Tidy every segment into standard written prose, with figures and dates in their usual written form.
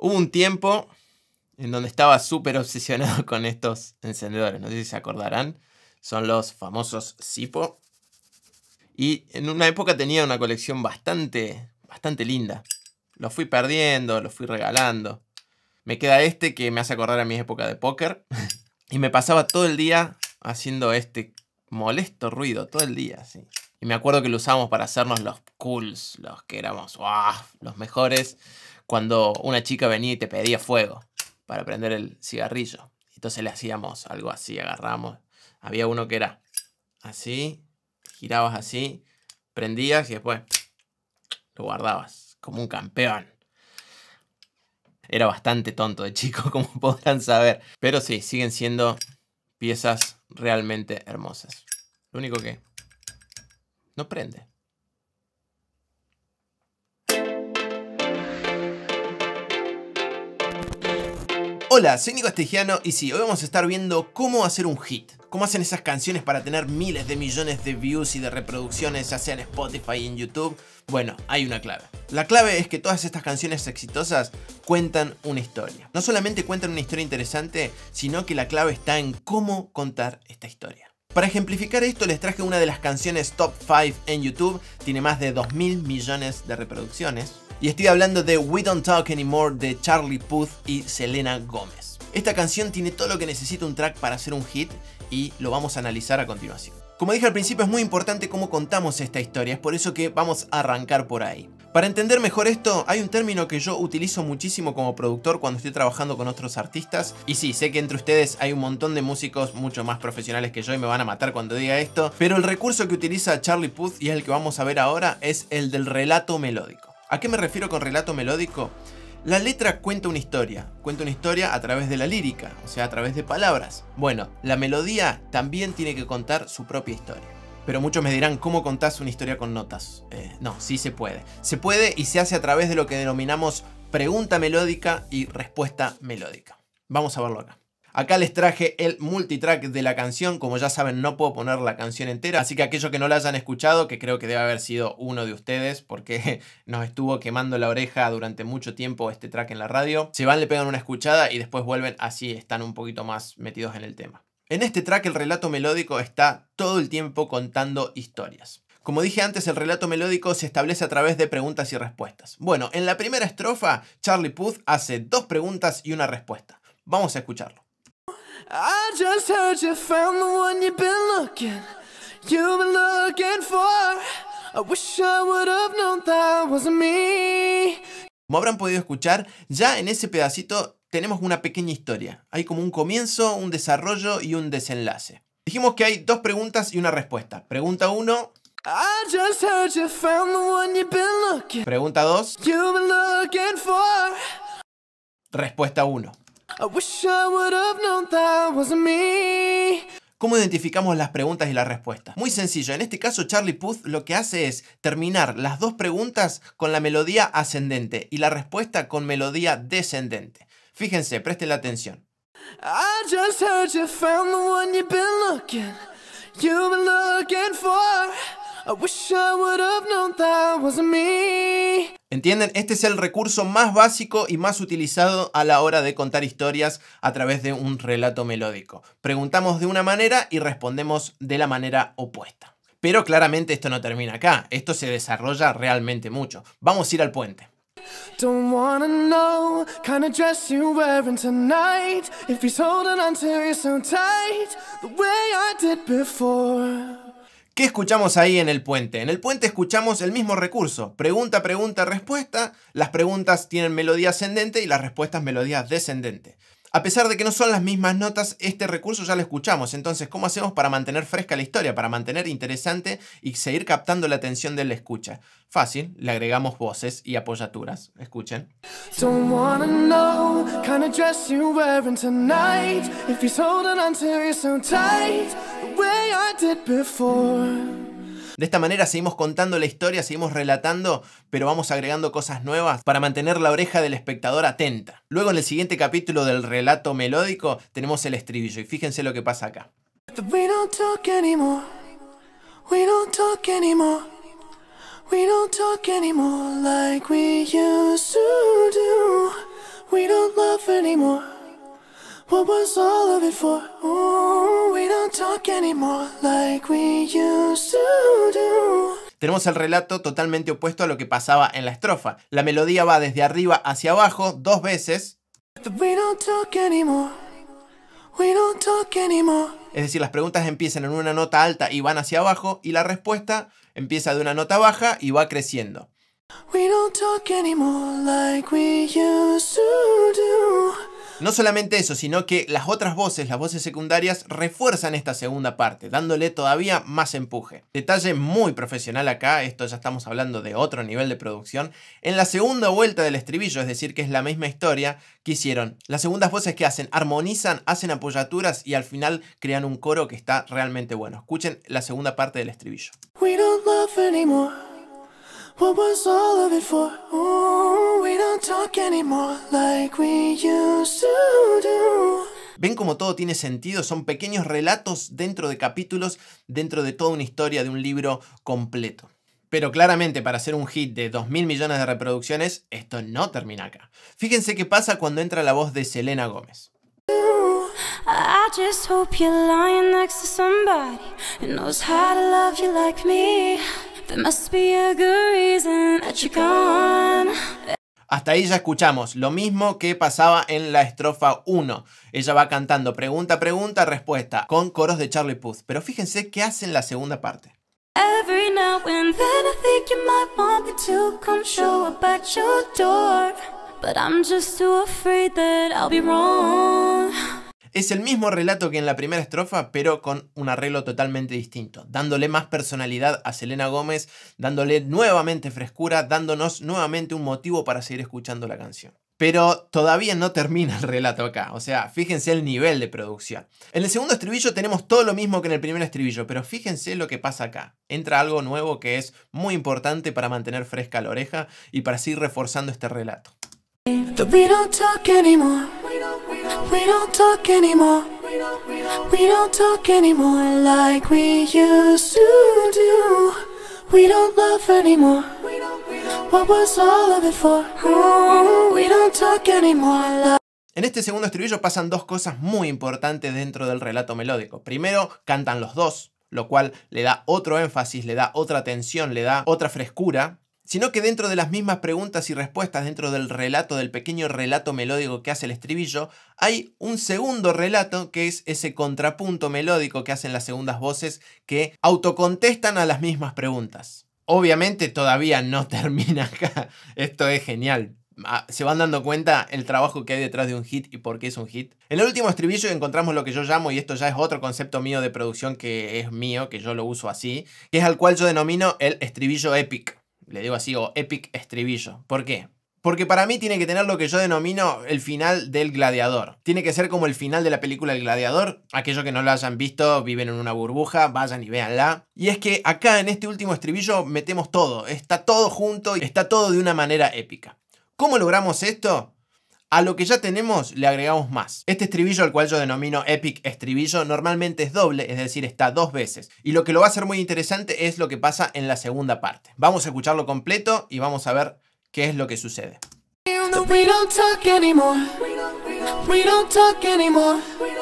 Hubo un tiempo en donde estaba súper obsesionado con estos encendedores. No sé si se acordarán. Son los famosos Zippo. Y en una época tenía una colección bastante linda. Los fui perdiendo, los fui regalando. Me queda este que me hace acordar a mi época de póker. Y me pasaba todo el día haciendo este molesto ruido. Todo el día, sí. Y me acuerdo que lo usábamos para hacernos los cools. Los que éramos los mejores. Cuando una chica venía y te pedía fuego para prender el cigarrillo. Entonces le hacíamos algo así, agarramos. Había uno que era así, girabas así, prendías y después lo guardabas como un campeón. Era bastante tonto de chico, como podrán saber. Pero sí, siguen siendo piezas realmente hermosas. Lo único que no prende. Hola, soy Nico Estegiano y sí, hoy vamos a estar viendo cómo hacer un hit. Cómo hacen esas canciones para tener miles de millones de views y de reproducciones, ya sea en Spotify y en YouTube. Bueno, hay una clave. La clave es que todas estas canciones exitosas cuentan una historia. No solamente cuentan una historia interesante, sino que la clave está en cómo contar esta historia. Para ejemplificar esto les traje una de las canciones top 5 en YouTube. Tiene más de 2.000 millones de reproducciones. Y estoy hablando de We Don't Talk Anymore de Charlie Puth y Selena Gomez. Esta canción tiene todo lo que necesita un track para hacer un hit y lo vamos a analizar a continuación. Como dije al principio, es muy importante cómo contamos esta historia, es por eso que vamos a arrancar por ahí. Para entender mejor esto, hay un término que yo utilizo muchísimo como productor cuando estoy trabajando con otros artistas. Y sí, sé que entre ustedes hay un montón de músicos mucho más profesionales que yo y me van a matar cuando diga esto. Pero el recurso que utiliza Charlie Puth, y es el que vamos a ver ahora, es el del relato melódico. ¿A qué me refiero con relato melódico? La letra cuenta una historia a través de la lírica, o sea, a través de palabras. Bueno, la melodía también tiene que contar su propia historia. Pero muchos me dirán, ¿cómo contás una historia con notas? No, sí se puede. Se puede y se hace a través de lo que denominamos pregunta melódica y respuesta melódica. Vamos a verlo acá. Acá les traje el multitrack de la canción. Como ya saben, no puedo poner la canción entera, así que aquellos que no la hayan escuchado, que creo que debe haber sido uno de ustedes, porque nos estuvo quemando la oreja durante mucho tiempo este track en la radio, se van, le pegan una escuchada y después vuelven, así están un poquito más metidos en el tema. En este track el relato melódico está todo el tiempo contando historias. Como dije antes, el relato melódico se establece a través de preguntas y respuestas. Bueno, en la primera estrofa, Charlie Puth hace 2 preguntas y una respuesta. Vamos a escucharlo. I just heard you found the one you've been looking for. I wish I would have known that wasn't me. Como habrán podido escuchar, ya en ese pedacito tenemos una pequeña historia. Hay como un comienzo, un desarrollo y un desenlace. Dijimos que hay 2 preguntas y una respuesta. Pregunta 1. I just heard you found the one you've been looking. Pregunta 2. You've been looking for. Respuesta 1. I wish I would have known that wasn't me. ¿Cómo identificamos las preguntas y las respuestas? Muy sencillo, en este caso Charlie Puth lo que hace es terminar las 2 preguntas con la melodía ascendente y la respuesta con melodía descendente. Fíjense, presten la atención. I just heard you found the one you've been looking for. I wish I would have known that wasn't me. ¿Entienden? Este es el recurso más básico y más utilizado a la hora de contar historias a través de un relato melódico. Preguntamos de una manera y respondemos de la manera opuesta. Pero claramente esto no termina acá. Esto se desarrolla realmente mucho. Vamos a ir al puente. Don't wanna know kind of dress you're wearing tonight. If he's holding on to you so tight, the way I did before. ¿Qué escuchamos ahí en el puente? En el puente escuchamos el mismo recurso. Pregunta, pregunta, respuesta. Las preguntas tienen melodía ascendente y las respuestas melodía descendente. A pesar de que no son las mismas notas, este recurso ya lo escuchamos. Entonces, ¿cómo hacemos para mantener fresca la historia? Para mantener interesante y seguir captando la atención del escucha. Fácil, le agregamos voces y apoyaturas. Escuchen. Don't wanna know kind of dress you're wearing tonight. If he's holding on to you so tight, the way I did before. De esta manera seguimos contando la historia, seguimos relatando, pero vamos agregando cosas nuevas para mantener la oreja del espectador atenta. Luego en el siguiente capítulo del relato melódico tenemos el estribillo y fíjense lo que pasa acá. We don't talk anymore. We don't talk anymore. We don't talk anymore like we used to do. We anymore. What was all of it for? Ooh, we don't talk anymore like we used to do. Tenemos el relato totalmente opuesto a lo que pasaba en la estrofa. La melodía va desde arriba hacia abajo 2 veces. We don't talk anymore. We don't talk anymore. Es decir, las preguntas empiezan en una nota alta y van hacia abajo, y la respuesta empieza de una nota baja y va creciendo. We don't talk anymore like we used to do. No solamente eso, sino que las otras voces, las voces secundarias, refuerzan esta segunda parte, dándole todavía más empuje. Detalle muy profesional acá, esto ya estamos hablando de otro nivel de producción. En la segunda vuelta del estribillo, es decir, que es la misma historia, ¿qué hicieron? Las segundas voces que hacen, armonizan, hacen apoyaturas y al final crean un coro que está realmente bueno. Escuchen la segunda parte del estribillo. We don't love anymore. What was all of it for? Ooh, we don't talk anymore like we used to do. ¿Ven cómo todo tiene sentido? Son pequeños relatos dentro de capítulos, dentro de toda una historia de un libro completo. Pero claramente para hacer un hit de 2.000 millones de reproducciones, esto no termina acá. Fíjense qué pasa cuando entra la voz de Selena Gómez. I just hope you're lying next to somebody who knows how to love you like me. There must be a good reason that you're gone. Hasta ahí ya escuchamos lo mismo que pasaba en la estrofa 1. Ella va cantando pregunta, pregunta, respuesta, con coros de Charlie Puth. Pero fíjense qué hace en la segunda parte. Every now and then I think you might want me to come show up at your door, but I'm just too afraid that I'll be wrong. Es el mismo relato que en la primera estrofa, pero con un arreglo totalmente distinto, dándole más personalidad a Selena Gómez, dándole nuevamente frescura, dándonos nuevamente un motivo para seguir escuchando la canción. Pero todavía no termina el relato acá, o sea, fíjense el nivel de producción. En el segundo estribillo tenemos todo lo mismo que en el primer estribillo, pero fíjense lo que pasa acá. Entra algo nuevo que es muy importante para mantener fresca la oreja y para seguir reforzando este relato. We don't talk anymore. We don't talk anymore. We don't talk anymore like we used to do. We don't love anymore. What was all of it for? Ooh, we don't talk anymore like... En este segundo estribillo pasan dos cosas muy importantes dentro del relato melódico. Primero, cantan los dos, lo cual le da otro énfasis, le da otra tensión, le da otra frescura. Sino que dentro de las mismas preguntas y respuestas, dentro del relato, del pequeño relato melódico que hace el estribillo, hay un segundo relato que es ese contrapunto melódico que hacen las segundas voces que autocontestan a las mismas preguntas. Obviamente todavía no termina acá, esto es genial. Se van dando cuenta el trabajo que hay detrás de un hit y por qué es un hit. En el último estribillo encontramos lo que yo llamo, y esto ya es otro concepto mío de producción que es mío, que yo lo uso así, que es al cual yo denomino el estribillo epic. Le digo así, o epic estribillo. ¿Por qué? Porque para mí tiene que tener lo que yo denomino el final del Gladiador. Tiene que ser como el final de la película El Gladiador. Aquellos que no lo hayan visto viven en una burbuja, vayan y véanla. Y es que acá en este último estribillo metemos todo. Está todo junto y está todo de una manera épica. ¿Cómo logramos esto? A lo que ya tenemos le agregamos más. Este estribillo, al cual yo denomino epic estribillo, normalmente es doble, es decir, está 2 veces. Y lo que lo va a hacer muy interesante es lo que pasa en la segunda parte. Vamos a escucharlo completo y vamos a ver qué es lo que sucede. We don't talk anymore. We don't talk anymore.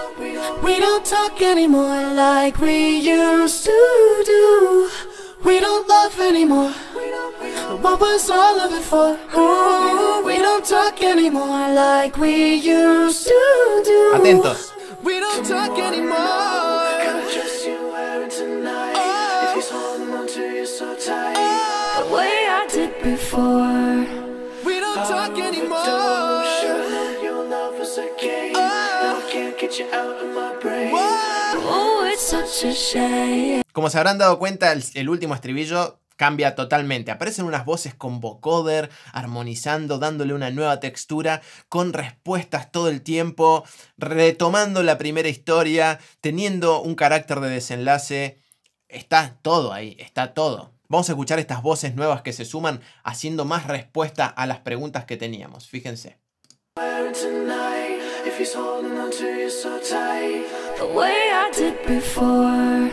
We don't talk anymore like we used to do. We don't love anymore. What was all of it for? Ooh, we don't talk anymore like we used to do. Atentos. We don't talk anymore. Got dress you're wearing tonight. If he's holding on to you so tight. The way I did before. We don't talk anymore. Sure, your love was a game. Now I can't get you out of my brain. Oh, it's such a shame. Como se habrán dado cuenta, el último estribillo cambia totalmente. Aparecen unas voces con vocoder, armonizando, dándole una nueva textura, con respuestas todo el tiempo, retomando la primera historia, teniendo un carácter de desenlace. Está todo ahí, está todo. Vamos a escuchar estas voces nuevas que se suman, haciendo más respuesta a las preguntas que teníamos. Fíjense. The way I did before.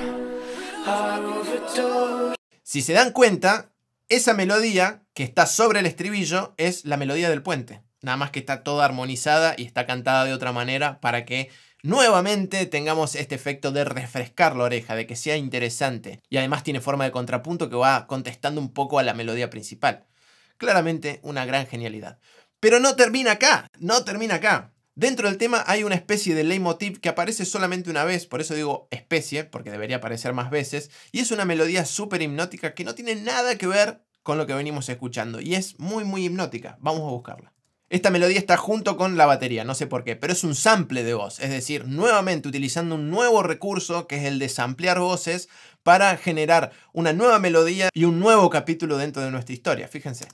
Si se dan cuenta, esa melodía que está sobre el estribillo es la melodía del puente. nada más que está toda armonizada y está cantada de otra manera para que nuevamente tengamos este efecto de refrescar la oreja, de que sea interesante. Y además tiene forma de contrapunto que va contestando un poco a la melodía principal. Claramente una gran genialidad. Pero no termina acá, no termina acá. Dentro del tema hay una especie de leitmotiv que aparece solamente una vez, por eso digo especie, porque debería aparecer más veces, y es una melodía súper hipnótica que no tiene nada que ver con lo que venimos escuchando, y es muy hipnótica. Vamos a buscarla. Esta melodía está junto con la batería, no sé por qué, pero es un sample de voz, es decir, nuevamente utilizando un nuevo recurso que es el de samplear voces para generar una nueva melodía y un nuevo capítulo dentro de nuestra historia, fíjense.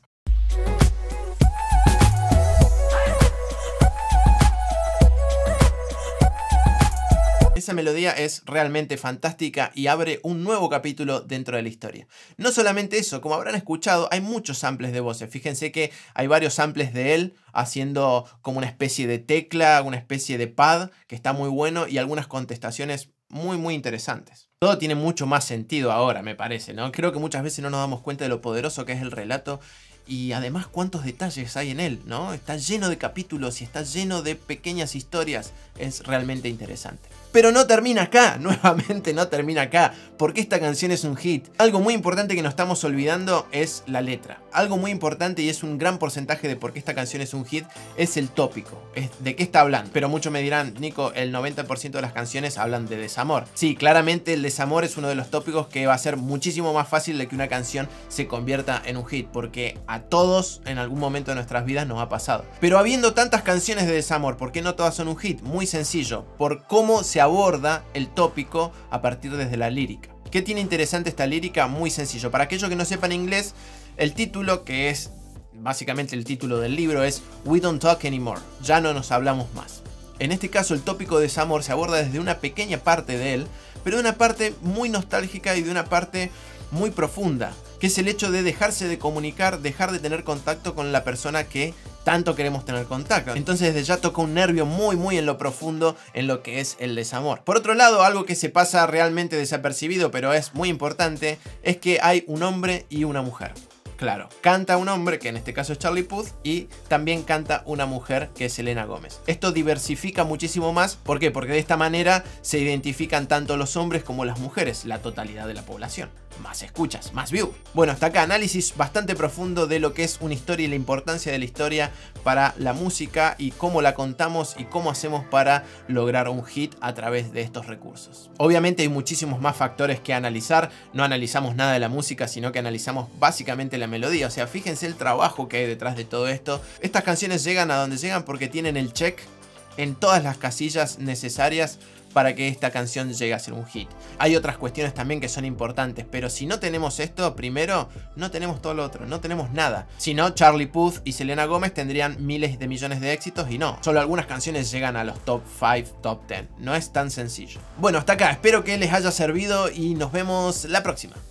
Esa melodía es realmente fantástica y abre un nuevo capítulo dentro de la historia. No solamente eso, como habrán escuchado, hay muchos samples de voces. Fíjense que hay varios samples de él haciendo como una especie de tecla, una especie de pad, que está muy bueno, y algunas contestaciones muy interesantes. Todo tiene mucho más sentido ahora, me parece, ¿no? Creo que muchas veces no nos damos cuenta de lo poderoso que es el relato y además cuántos detalles hay en él, ¿no? Está lleno de capítulos y está lleno de pequeñas historias. Es realmente interesante. Pero no termina acá, nuevamente no termina acá, porque esta canción es un hit. Algo muy importante que nos estamos olvidando es la letra. Algo muy importante y es un gran porcentaje de por qué esta canción es un hit, es el tópico. Es de qué está hablando. Pero muchos me dirán, Nico, el 90% de las canciones hablan de desamor. Sí, claramente el desamor es uno de los tópicos que va a ser muchísimo más fácil de que una canción se convierta en un hit, porque a todos en algún momento de nuestras vidas nos ha pasado. Pero habiendo tantas canciones de desamor, ¿por qué no todas son un hit? Muy sencillo, por cómo se aborda el tópico a partir desde la lírica. ¿Qué tiene interesante esta lírica? Muy sencillo. Para aquellos que no sepan inglés, el título, que es básicamente el título del libro, es We Don't Talk Anymore. Ya no nos hablamos más. En este caso el tópico de desamor se aborda desde una pequeña parte de él, pero de una parte muy nostálgica y de una parte muy profunda, que es el hecho de dejarse de comunicar, dejar de tener contacto con la persona que tanto queremos tener contacto. Entonces desde ya toca un nervio muy en lo profundo en lo que es el desamor. Por otro lado, algo que se pasa realmente desapercibido, pero es muy importante, es que hay un hombre y una mujer. Claro, canta un hombre, que en este caso es Charlie Puth, y también canta una mujer, que es Selena Gómez. Esto diversifica muchísimo más. ¿Por qué? Porque de esta manera se identifican tanto los hombres como las mujeres, la totalidad de la población. Más escuchas, más view. Bueno, hasta acá análisis bastante profundo de lo que es una historia y la importancia de la historia para la música y cómo la contamos y cómo hacemos para lograr un hit a través de estos recursos. Obviamente hay muchísimos más factores que analizar. No analizamos nada de la música, sino que analizamos básicamente la melodía. O sea, fíjense el trabajo que hay detrás de todo esto. Estas canciones llegan a donde llegan porque tienen el check en todas las casillas necesarias para que esta canción llegue a ser un hit. Hay otras cuestiones también que son importantes, pero si no tenemos esto, primero, no tenemos todo lo otro, no tenemos nada. Si no, Charlie Puth y Selena Gómez tendrían miles de millones de éxitos y no. Solo algunas canciones llegan a los top 5, top 10. No es tan sencillo. Bueno, hasta acá, espero que les haya servido y nos vemos la próxima.